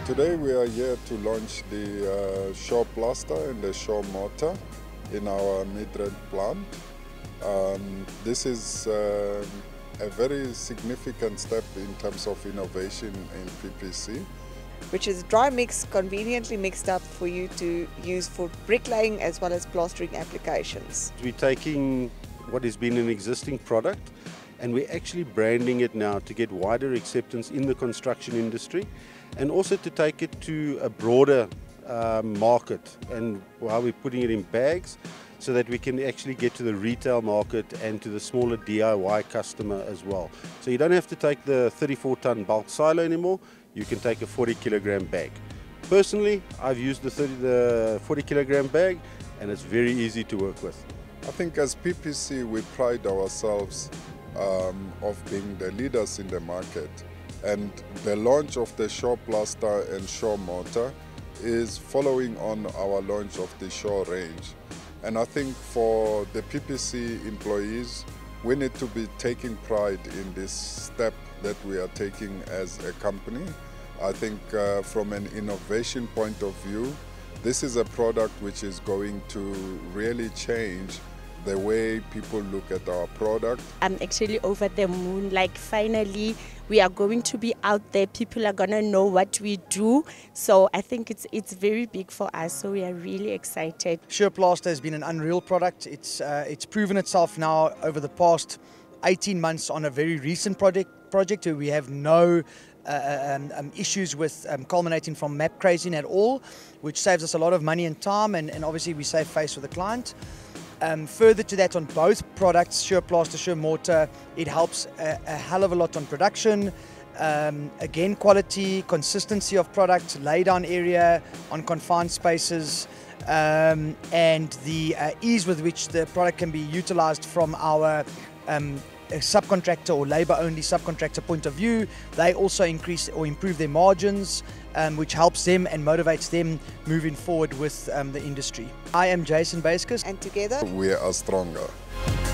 Today we are here to launch the SurePlaster and the SureMortar in our Midrand plant. This is a very significant step in terms of innovation in PPC. Which is dry mix, conveniently mixed up for you to use for bricklaying as well as plastering applications. We're taking what has been an existing product and we're actually branding it now to get wider acceptance in the construction industry and also to take it to a broader market, and while we're putting it in bags so that we can actually get to the retail market and to the smaller DIY customer as well. So you don't have to take the 34-ton bulk silo anymore, you can take a 40-kilogram bag. Personally, I've used the 40-kilogram bag and it's very easy to work with. I think as PPC we pride ourselves of being the leaders in the market, and the launch of the SurePlaster and SureMortar is following on our launch of the Sure range. And I think for the PPC employees, we need to be taking pride in this step that we are taking as a company. I think from an innovation point of view, this is a product which is going to really change the way people look at our product. I'm actually over the moon, like finally we are going to be out there, people are going to know what we do, so I think it's very big for us, so we are really excited. SurePlaster has been an unreal product. It's proven itself now over the past 18 months on a very recent project where we have no issues with culminating from map crazing at all, which saves us a lot of money and time, and obviously we save face for the client. Further to that, on both products, SurePlaster, SureMortar, it helps a hell of a lot on production. Again, quality, consistency of product, laydown area on confined spaces, and the ease with which the product can be utilized from our subcontractor or labor-only subcontractor point of view. They also increase or improve their margins, which helps them and motivates them moving forward with the industry. I am Jason Baskis, and together we are stronger.